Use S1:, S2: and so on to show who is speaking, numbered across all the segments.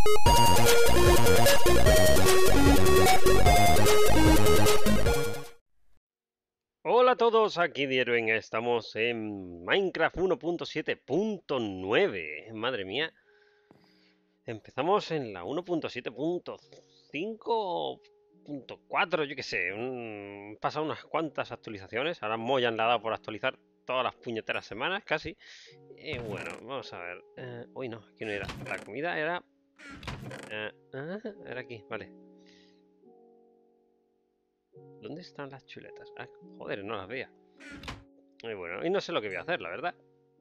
S1: Hola a todos, aquí Dieruen, estamos en Minecraft 1.7.9. Madre mía, empezamos en la 1.7.5.4, yo qué sé. Han pasado unas cuantas actualizaciones, ahora Moyan le ha dado por actualizar todas las puñeteras semanas, casi. Y bueno, vamos a ver. Uy, no, aquí no era. La comida era... era aquí, vale. ¿Dónde están las chuletas? Ah, joder, no las veía. Y bueno, y no sé lo que voy a hacer, la verdad.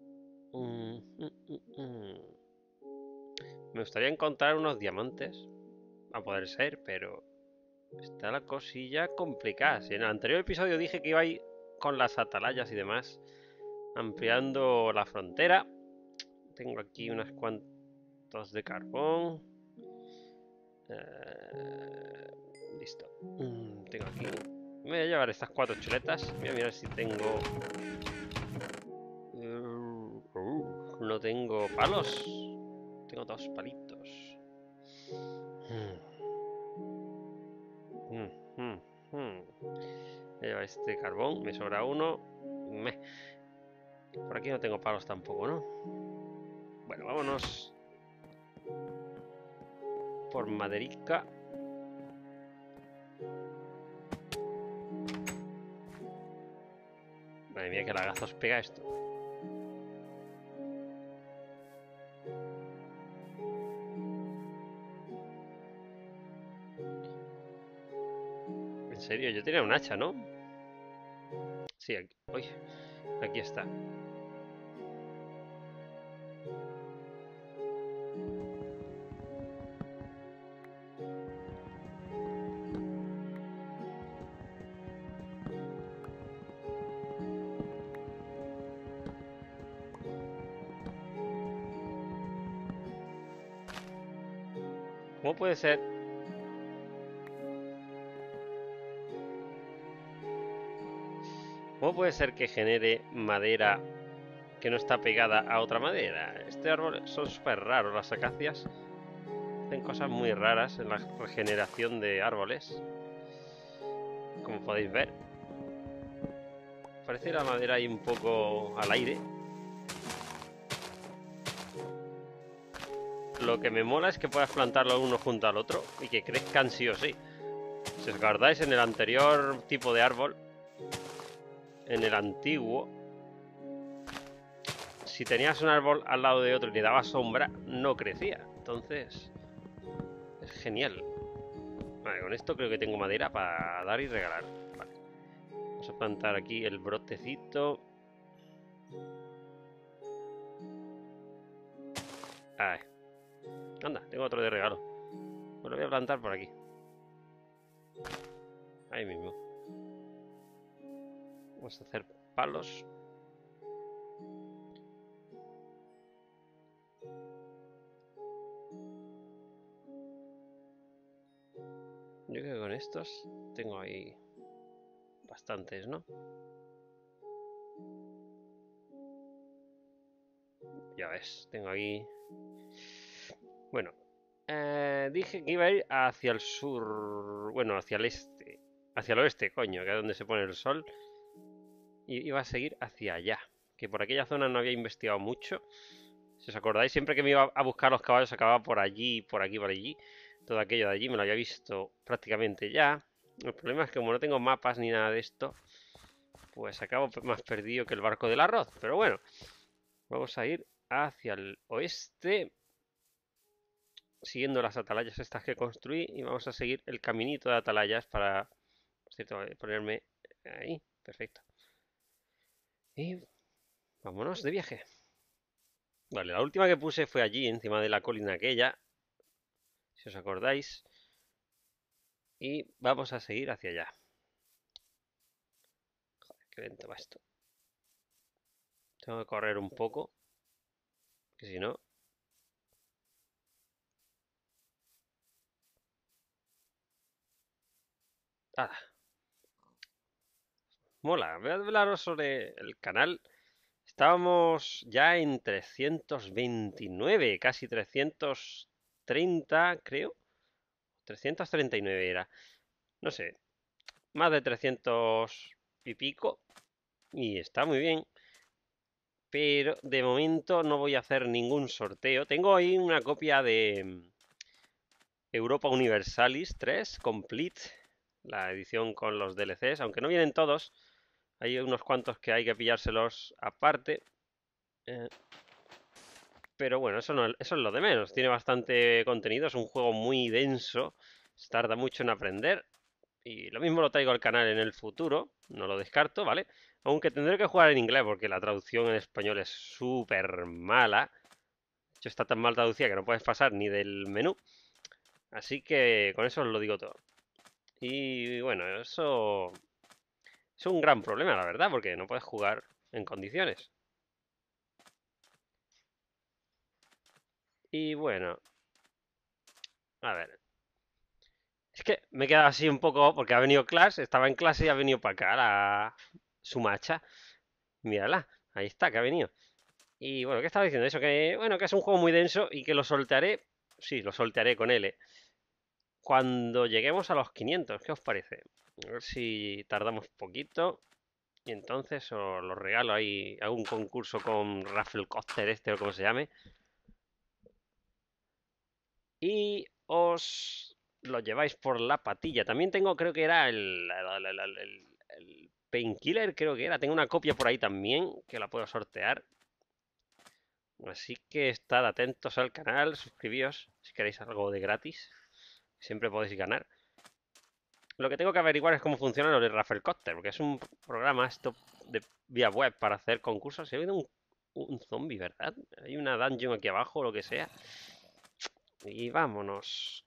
S1: Me gustaría encontrar unos diamantes, a poder ser, pero está la cosilla complicada. Si en el anterior episodio dije que iba a ir con las atalayas y demás, ampliando la frontera. Tengo aquí unas cuantos de carbón. Listo. Tengo aquí... Me voy a llevar estas 4 chuletas. Voy a mirar si tengo... no tengo palos. Tengo 2 palitos. Voy a llevar este carbón. Me sobra uno. Por aquí no tengo palos tampoco, ¿no? Bueno, vámonos por maderica. Madre mía, que lagazos pega esto. En serio, yo tenía un hacha, ¿no? Sí, aquí, uy, aquí está. ¿Cómo puede ser? ¿Cómo puede ser que genere madera que no está pegada a otra madera? Este árbol son súper raros. Las acacias hacen cosas muy raras en la regeneración de árboles, como podéis ver. Parece la madera ahí un poco al aire. Lo que me mola es que puedas plantarlo uno junto al otro y que crezcan sí o sí. Si os acordáis, en el anterior tipo de árbol, en el antiguo, si tenías un árbol al lado de otro y le daba sombra, no crecía. Entonces, es genial. Vale, con esto creo que tengo madera para dar y regalar. Vale. Vamos a plantar aquí el brotecito. Ahí. Anda, tengo otro de regalo. Pues lo voy a plantar por aquí. Ahí mismo. Vamos a hacer palos. Yo creo que con estos tengo ahí bastantes, ¿no? Ya ves, tengo ahí... Bueno, dije que iba a ir hacia el sur... Bueno, hacia el este. Hacia el oeste, coño, que es donde se pone el sol. Y iba a seguir hacia allá. Que por aquella zona no había investigado mucho. Si os acordáis, siempre que me iba a buscar los caballos acababa por allí, por aquí, por allí. Todo aquello de allí me lo había visto prácticamente ya. El problema es que como no tengo mapas ni nada de esto, pues acabo más perdido que el barco del arroz. Pero bueno, vamos a ir hacia el oeste, siguiendo las atalayas estas que construí, y vamos a seguir el caminito de atalayas para, por cierto, ponerme ahí. Perfecto. Y vámonos de viaje. Vale, la última que puse fue allí, encima de la colina aquella, si os acordáis. Y vamos a seguir hacia allá. Joder, qué lento va esto. Tengo que correr un poco, que si no... ¡Ah! Mola, voy a hablaros sobre el canal. Estábamos ya en 329, casi 330 330, creo. 339 era. No sé, más de 300 y pico. Y está muy bien. Pero de momento no voy a hacer ningún sorteo. Tengo ahí una copia de Europa Universalis 3 Complete, la edición con los DLCs, aunque no vienen todos. Hay unos cuantos que hay que pillárselos aparte. Pero bueno, eso es lo de menos. Tiene bastante contenido, es un juego muy denso. Se tarda mucho en aprender. Y lo mismo lo traigo al canal en el futuro. No lo descarto, ¿vale? Aunque tendré que jugar en inglés porque la traducción en español es súper mala. De hecho, está tan mal traducida que no puedes pasar ni del menú. Así que con eso os lo digo todo. Y bueno, eso es un gran problema, la verdad, porque no puedes jugar en condiciones. Y bueno, a ver. Es que me he quedado así un poco porque ha venido Clash, estaba en clase y ha venido para acá su macha. Mírala, ahí está, que ha venido. Y bueno, ¿qué estaba diciendo? Eso, que bueno, que es un juego muy denso y que lo soltaré. Sí, lo soltaré con L. Cuando lleguemos a los 500, ¿qué os parece? A ver si tardamos poquito. Y entonces os lo regalo ahí. Hago un concurso con Raffle Coaster este o como se llame. Y os lo lleváis por la patilla. También tengo, creo que era el Painkiller, creo que era. Tengo una copia por ahí también que la puedo sortear. Así que estad atentos al canal, suscribíos si queréis algo de gratis. Siempre podéis ganar. Lo que tengo que averiguar es cómo funciona lo de Rafflecoster, porque es un programa esto de vía web para hacer concursos. He oído un zombie, ¿verdad? Hay una dungeon aquí abajo o lo que sea. Y vámonos.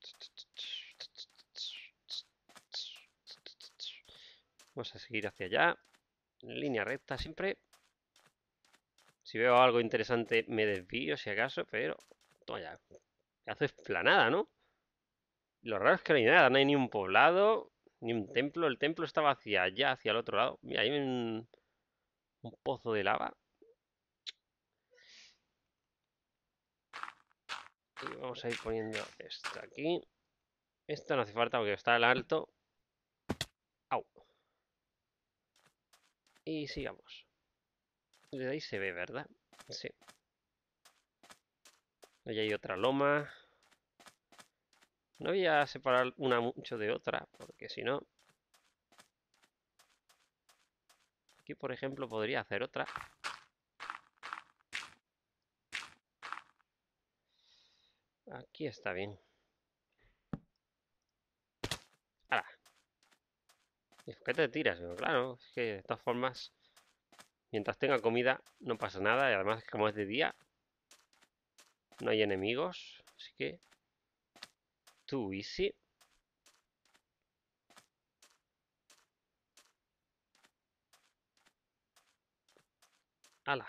S1: Vamos a seguir hacia allá. En línea recta siempre. Si veo algo interesante me desvío si acaso, pero... Toma ya. Hace esplanada, ¿no? Lo raro es que no hay nada, no hay ni un poblado, ni un templo. El templo estaba hacia allá, hacia el otro lado. Mira, hay un pozo de lava. Y vamos a ir poniendo esto aquí. Esto no hace falta porque está al alto. Au. Y sigamos. Desde ahí se ve, ¿verdad? Sí. Ahí hay otra loma. No voy a separar una mucho de otra, porque si no... Aquí, por ejemplo, podría hacer otra. Aquí está bien. ¡Hala! ¿Qué te tiras? Pero claro, es que de todas formas, mientras tenga comida, no pasa nada. Y además, como es de día, no hay enemigos. Así que... Too easy. ¡Hala!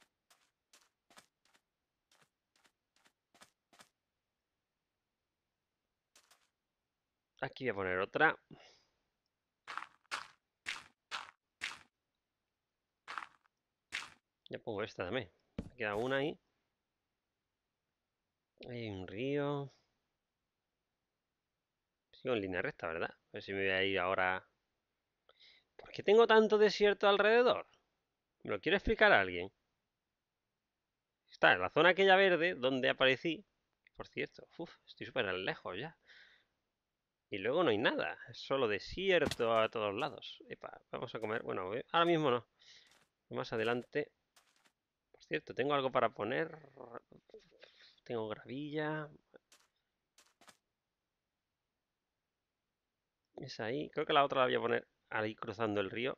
S1: Aquí voy a poner otra. Ya pongo esta también. Me queda una ahí. Hay un río. Sigo en línea recta, ¿verdad? A ver si me voy a ir ahora. ¿Por qué tengo tanto desierto alrededor? ¿Me lo quiere explicar alguien? Está en la zona aquella verde donde aparecí. Por cierto, estoy súper lejos ya. Y luego no hay nada. Es solo desierto a todos lados. Epa, vamos a comer. Bueno, ahora mismo no. Más adelante. Por cierto, tengo algo para poner. Tengo gravilla. Es ahí. Creo que la otra la voy a poner ahí cruzando el río.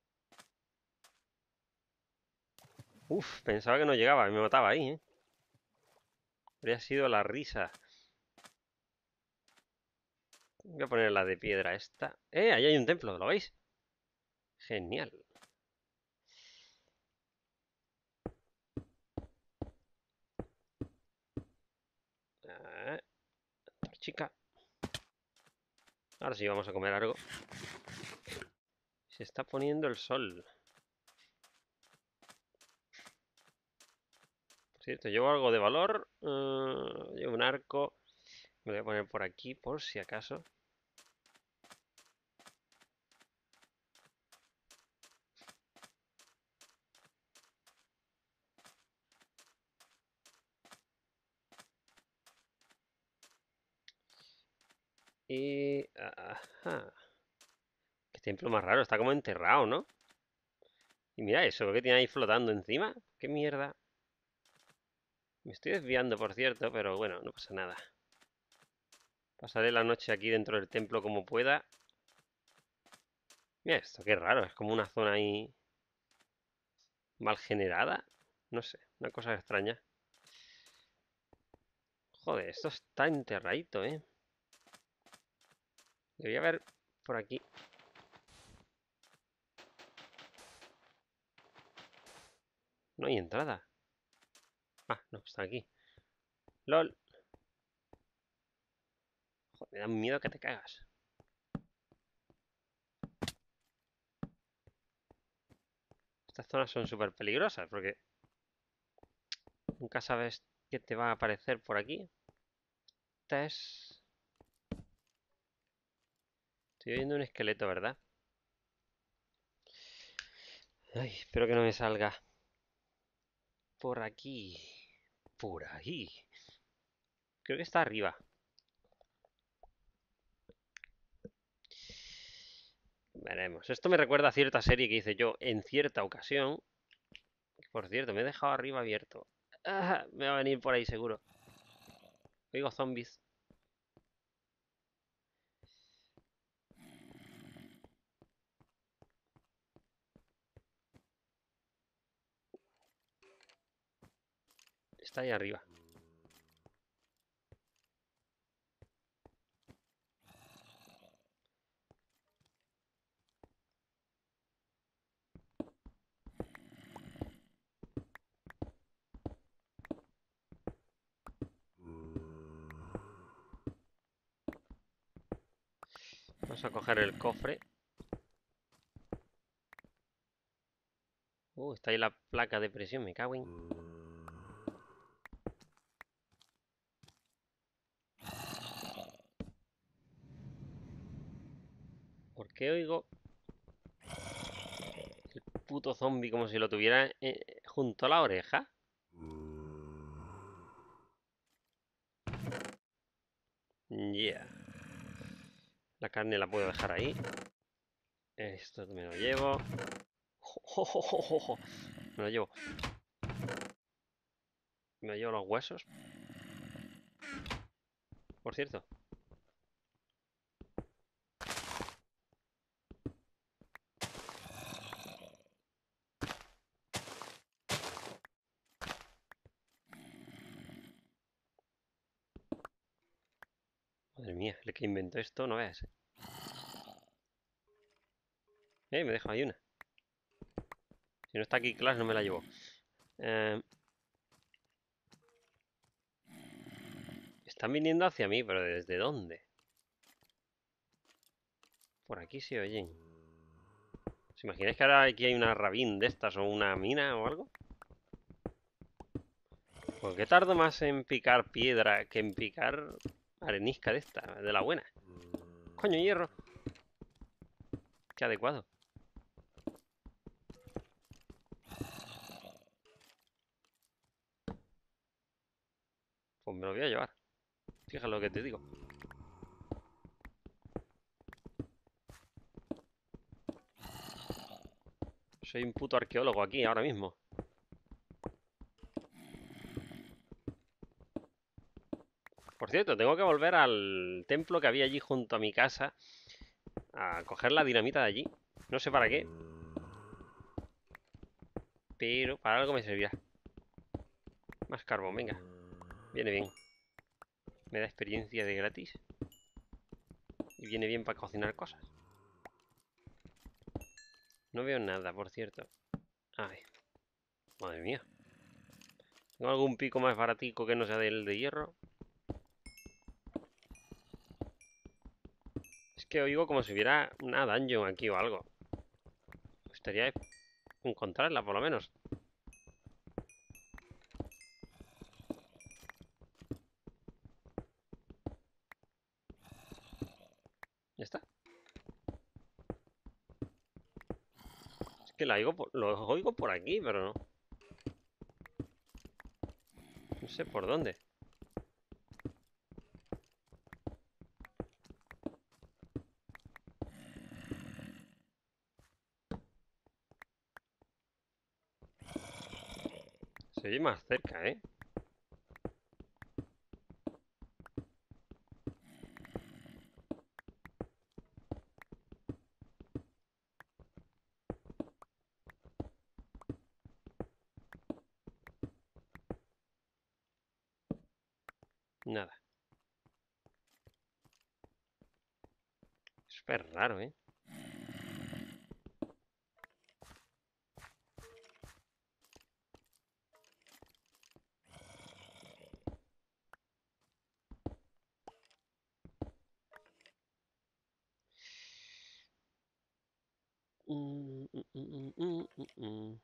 S1: Uf, pensaba que no llegaba y me mataba ahí, ¿eh? Habría sido la risa. Voy a poner la de piedra esta. Ahí hay un templo, ¿lo veis? Genial. Chica. Ahora sí vamos a comer algo. Se está poniendo el sol. Por cierto, llevo algo de valor. Llevo un arco. Me voy a poner por aquí por si acaso. Y... Ajá. Qué templo más raro, está como enterrado, ¿no? Y mira eso, que tiene ahí flotando encima. ¿Qué mierda? Me estoy desviando, por cierto, pero bueno, no pasa nada. Pasaré la noche aquí dentro del templo como pueda. Mira esto, qué raro, es como una zona ahí mal generada. No sé, una cosa extraña. Joder, esto está enterradito, ¿eh? Debería haber por aquí. No hay entrada. Ah, no, está aquí. LOL. Joder, me da un miedo que te cagas. Estas zonas son súper peligrosas porque nunca sabes qué te va a aparecer por aquí. Esta es... Estoy viendo un esqueleto, ¿verdad? Ay, espero que no me salga. Por aquí. Por ahí. Creo que está arriba. Veremos. Esto me recuerda a cierta serie que hice yo en cierta ocasión. Por cierto, me he dejado arriba abierto. Ah, me va a venir por ahí seguro. Oigo zombies. Está ahí arriba. Vamos a coger el cofre. Está ahí la placa de presión, me cago en... ¿Por qué oigo el puto zombie como si lo tuviera junto a la oreja? Yeah. La carne la puedo dejar ahí. Esto me lo llevo. Me lo llevo. Me llevo los huesos. Por cierto. Madre mía, el que inventó esto, no veas. Me dejo ahí una. Si no está aquí Clash, no me la llevo. Están viniendo hacia mí, pero ¿desde dónde? Por aquí se oyen. ¿Os imagináis que ahora aquí hay una rabín de estas o una mina o algo? ¿Por qué tardo más en picar piedra que en picar arenisca de esta, de la buena? Coño, hierro. Qué adecuado. Pues me lo voy a llevar. Fíjate lo que te digo. Soy un puto arqueólogo aquí ahora mismo. Por cierto, tengo que volver al templo que había allí junto a mi casa a coger la dinamita de allí. No sé para qué, pero para algo me servirá. Más carbón, venga. Viene bien. Me da experiencia de gratis. Y viene bien para cocinar cosas. No veo nada, por cierto. Ay, madre mía. ¿Tengo algún pico más baratico que no sea del de hierro? Es que oigo como si hubiera una dungeon aquí o algo. Me gustaría encontrarla, por lo menos. que los oigo por aquí, pero no. No sé por dónde. Se oye más cerca, ¿eh? Nada. Súper raro, ¿eh? Mm, mm, mm, mm, mm, mm.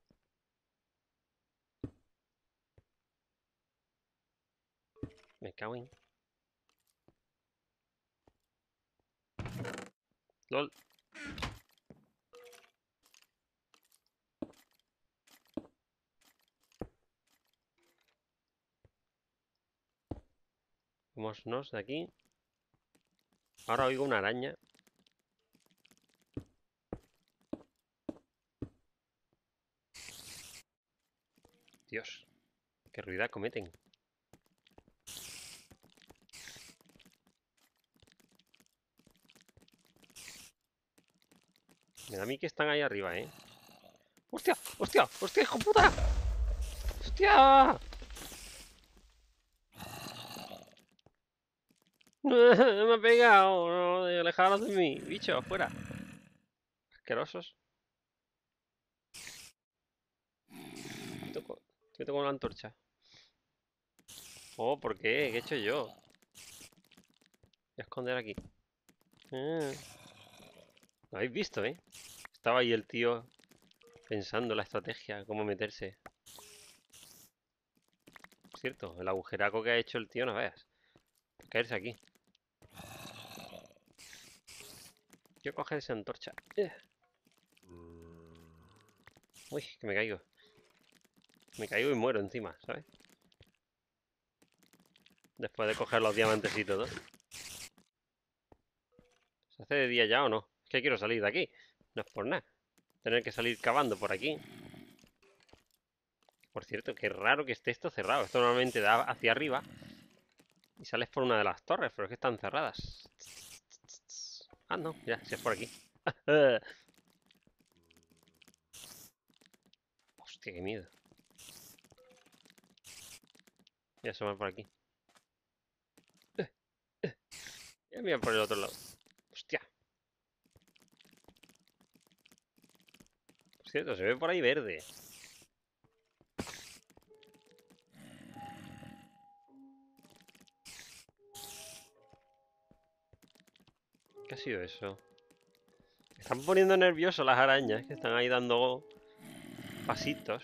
S1: Me cago en... LOL. Vámonos de aquí. Ahora oigo una araña. Dios. Qué ruidad cometen. Me da a mí que están ahí arriba, ¿eh? ¡Hostia! ¡Hostia! ¡Hostia, hijo puta! ¡Hostia! Me ha pegado. No, alejaros de mí. Bicho, fuera. Asquerosos. Te toco una antorcha. Oh, ¿por qué? ¿Qué he hecho yo? Voy a esconder aquí. Ah, lo habéis visto, ¿eh? Estaba ahí el tío pensando la estrategia, cómo meterse. Cierto, el agujeraco que ha hecho el tío, no veas. Caerse aquí. Quiero coger esa antorcha. Uy, que me caigo. Me caigo y muero encima, ¿sabes? Después de coger los diamantes y todo. ¿Se hace de día ya o no? Es que quiero salir de aquí. No es por nada. Tener que salir cavando por aquí. Por cierto, qué raro que esté esto cerrado. Esto normalmente da hacia arriba. Y sales por una de las torres, pero es que están cerradas. Ah, no, ya, si es por aquí. Hostia, qué miedo. Ya se va por aquí. Ya mira por el otro lado. Hostia. Por cierto, se ve por ahí verde. ¿Qué ha sido eso? Me están poniendo nerviosos las arañas, que están ahí dando pasitos.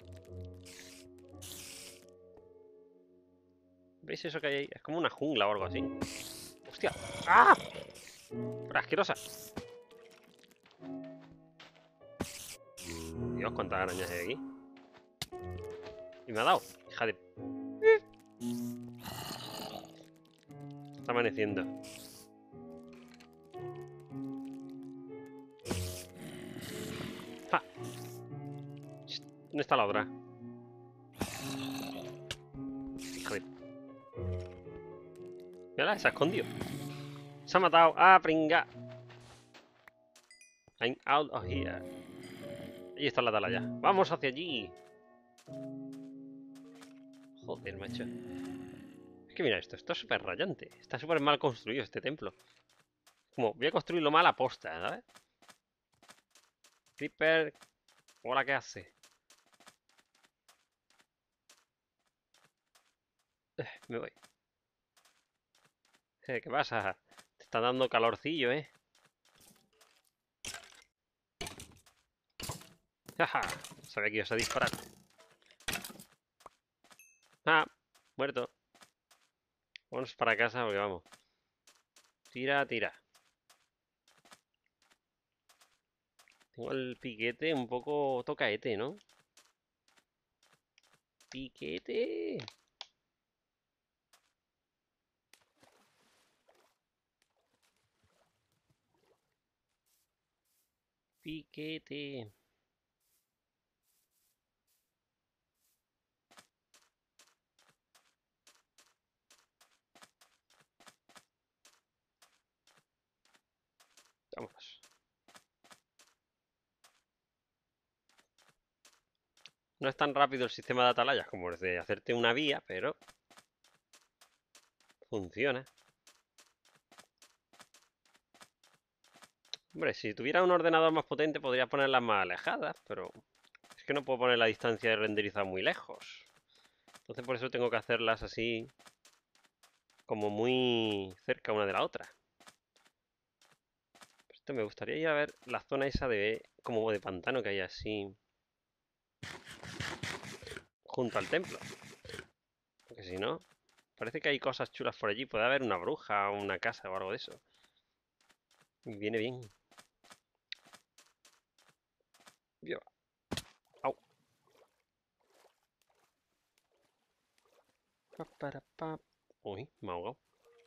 S1: ¿Veis eso que hay ahí? Es como una jungla o algo así. ¡Hostia! ¡Ah! ¡Pero asquerosa! Dios, cuántas arañas hay aquí. Y me ha dado. Hija de... Está amaneciendo. ¡Ja! ¿Dónde está la otra? Hija de... Mira, se ha escondido. Se ha matado. ¡Ah, pringa! I'm out of here. Ahí está la atalaya. ¡Vamos hacia allí! Joder, macho. Es que mira esto. Esto es súper rayante. Está súper mal construido este templo. Como, voy a construirlo mal a posta, ¿sabes? Creeper. Hola, ¿qué hace? Me voy. ¿Qué pasa? Te está dando calorcillo, ¿eh? ¡Jaja! Sabía que ibas a disparar. ¡Ah! Muerto. Vamos para casa porque vamos. Tira, tira. Tengo el piquete un poco tocaete, ¿no? ¡Piquete! ¡Piquete! Vámonos. No es tan rápido el sistema de atalayas como el de hacerte una vía, pero funciona. Hombre, si tuviera un ordenador más potente podría ponerlas más alejadas, pero es que no puedo poner la distancia de renderizado muy lejos. Entonces por eso tengo que hacerlas así como muy cerca una de la otra. Esto me gustaría ir a ver la zona esa de como de pantano que hay así junto al templo. Porque si no, parece que hay cosas chulas por allí. Puede haber una bruja, una casa o algo de eso. Y viene bien. Yo. Au. Uy, me ha ahogado.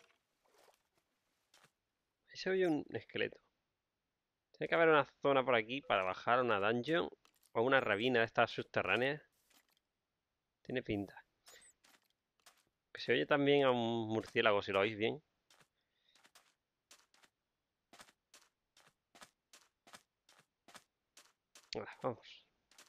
S1: Ahí se oye un esqueleto. Tiene que haber una zona por aquí para bajar a una dungeon o una rabina de estas subterráneas. Tiene pinta. Que se oye también a un murciélago, si lo oís bien. Vamos.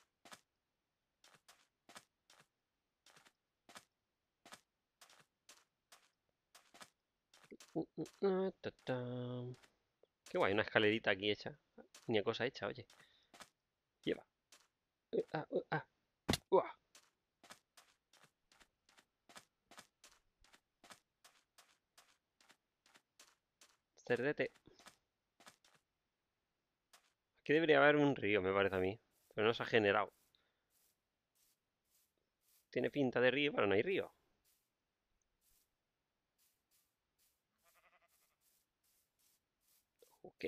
S1: Qué guay, una escalerita aquí hecha. Ni cosa hecha, oye. Lleva. Uah. Cerdete. Aquí debería haber un río, me parece a mí. Pero no se ha generado. Tiene pinta de río, pero no hay río. Ok.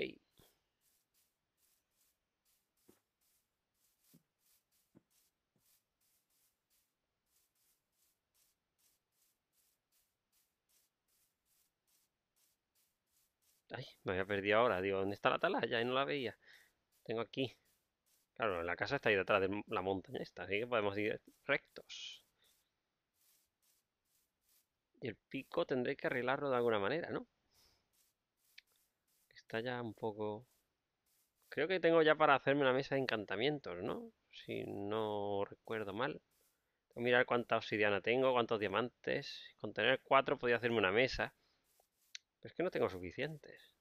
S1: Ay, me había perdido ahora. Digo, ¿dónde está la atalaya? Y no la veía. Tengo aquí. Claro, la casa está ahí detrás de la montaña esta, así que podemos ir rectos. Y el pico tendré que arreglarlo de alguna manera, ¿no? Está ya un poco... Creo que tengo ya para hacerme una mesa de encantamientos, ¿no? Si no recuerdo mal. Tengo que mirar cuánta obsidiana tengo, cuántos diamantes. Con tener 4 podía hacerme una mesa. Pero es que no tengo suficientes.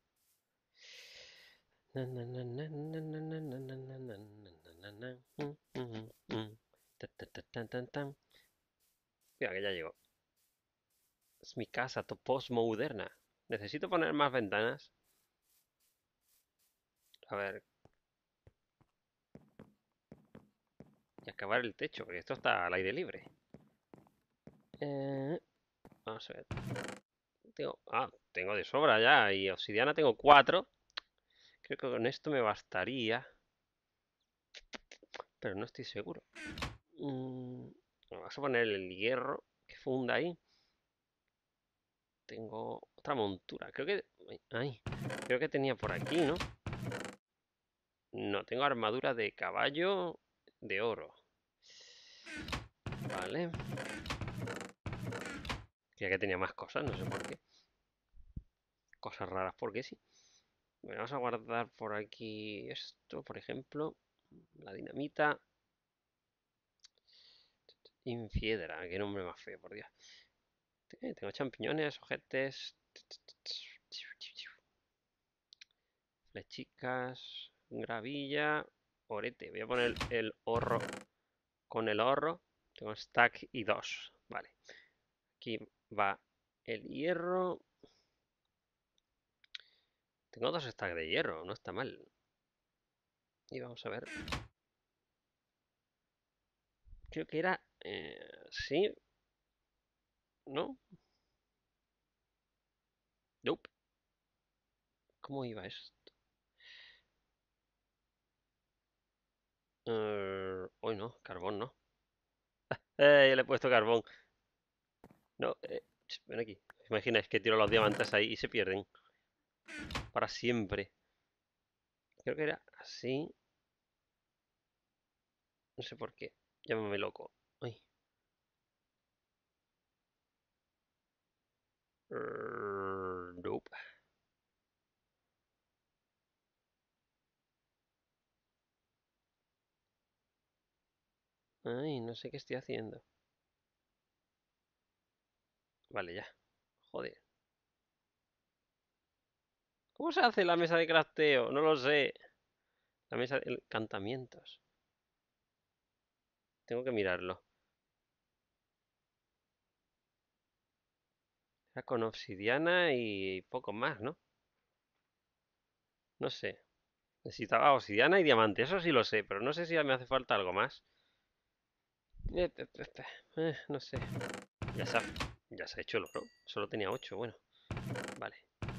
S1: Mira que ya llegó. Es mi casa postmoderna. Necesito poner más ventanas. A ver. Y acabar el techo, porque esto está al aire libre. Vamos a ver. Tengo de sobra ya. Y obsidiana tengo 4. Creo que con esto me bastaría. Pero no estoy seguro. Vamos a poner el hierro que funda ahí. Tengo otra montura. Creo que... Ay, creo que tenía por aquí, ¿no? No, tengo armadura de caballo de oro. Vale. Creía que tenía más cosas, no sé por qué. Cosas raras porque sí. Bueno, vamos a guardar por aquí esto, por ejemplo. La dinamita. Infiedra, qué nombre más feo, por Dios. Tengo champiñones, ojetes. Flechicas. Gravilla. Orete. Voy a poner el horro con el ahorro. Tengo stack y 2. Vale. Aquí va el hierro. Tengo 2 stacks de hierro, no está mal. Y vamos a ver. Creo que era... sí. ¿No? Nope. ¿Cómo iba esto? Hoy no, carbón no. Ya le he puesto carbón. No, ven aquí. Imagináis que tiro los diamantes ahí y se pierden. Para siempre. Creo que era así. No sé por qué. Llámame loco. Ay. Nope. Ay, no sé qué estoy haciendo. Vale, ya. Joder. ¿Cómo se hace la mesa de crafteo? No lo sé. La mesa de encantamientos. Tengo que mirarlo. Era con obsidiana y poco más, ¿no? No sé. Necesitaba obsidiana y diamante. Eso sí lo sé, pero no sé si me hace falta algo más. No sé. Ya se ha, ya se ha hecho el oro. Solo tenía 8. Bueno, vale.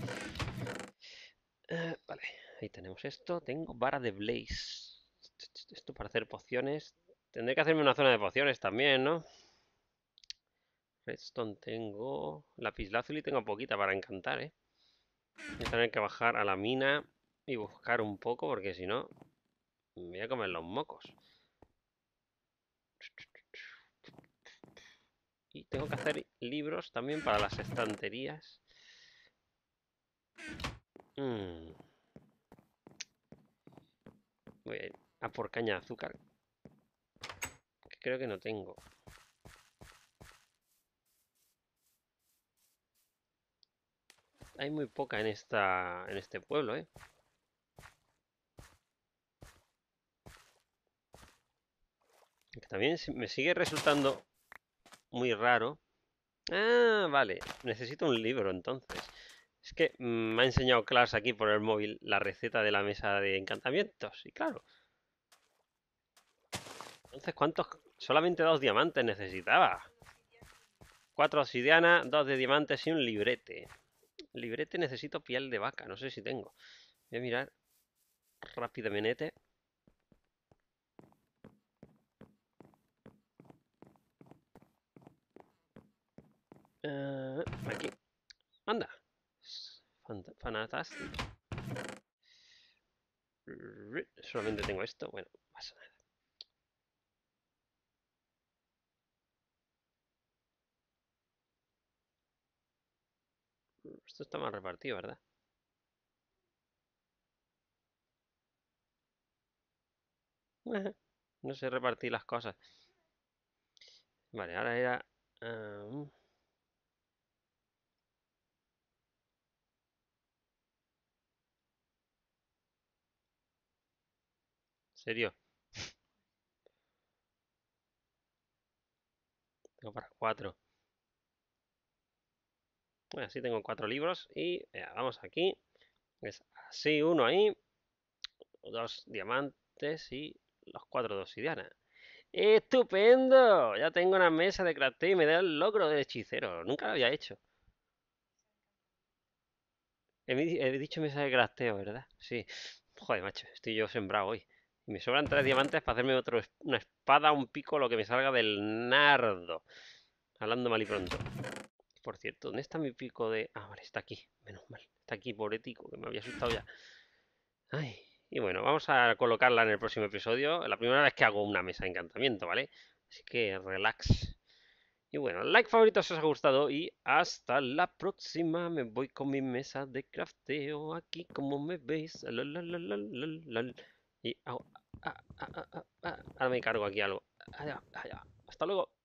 S1: Vale, ahí tenemos esto. Tengo vara de Blaze. Esto para hacer pociones. Tendré que hacerme una zona de pociones también, ¿no? Redstone tengo. Lapislázuli tengo poquita para encantar, ¿eh? Voy a tener que bajar a la mina y buscar un poco porque si no me voy a comer los mocos. Y tengo que hacer libros también para las estanterías. Voy a ir a por caña de azúcar, que creo que no tengo. Hay muy poca en este pueblo, ¿eh? Que también me sigue resultando muy raro. Ah, vale. Necesito un libro entonces. Es que me ha enseñado Klaus aquí por el móvil la receta de la mesa de encantamientos. Y claro. Entonces, ¿cuántos? Solamente 2 diamantes necesitaba. 4 obsidiana, 2 de diamantes y un librete. Librete necesito piel de vaca. No sé si tengo. Voy a mirar rápidamente. Aquí. Anda. Fantástico. Solamente tengo esto. Bueno, pasa nada. Esto está mal repartido, ¿verdad? No sé repartir las cosas. Vale, ahora era... ¿serio? Tengo para 4. Bueno, así tengo 4 libros y vamos aquí. Es así, uno ahí, 2 diamantes y los 4 de obsidiana. ¡Estupendo! Ya tengo una mesa de crafteo y me da el logro de hechicero. Nunca lo había hecho. He dicho mesa de crafteo, ¿verdad? Sí. Joder, macho, estoy yo sembrado hoy. Y me sobran 3 diamantes para hacerme una espada, un pico, lo que me salga del nardo. Hablando mal y pronto. Por cierto, ¿dónde está mi pico de...? Ah, vale, está aquí. Menos mal. Está aquí, pobretico, que me había asustado ya. Ay. Y bueno, vamos a colocarla en el próximo episodio. La primera vez que hago una mesa de encantamiento, ¿vale? Así que relax. Y bueno, like, favorito si os ha gustado y hasta la próxima. Me voy con mi mesa de crafteo aquí como me veis. Y ahora me cargo aquí algo. Allá, allá. Hasta luego.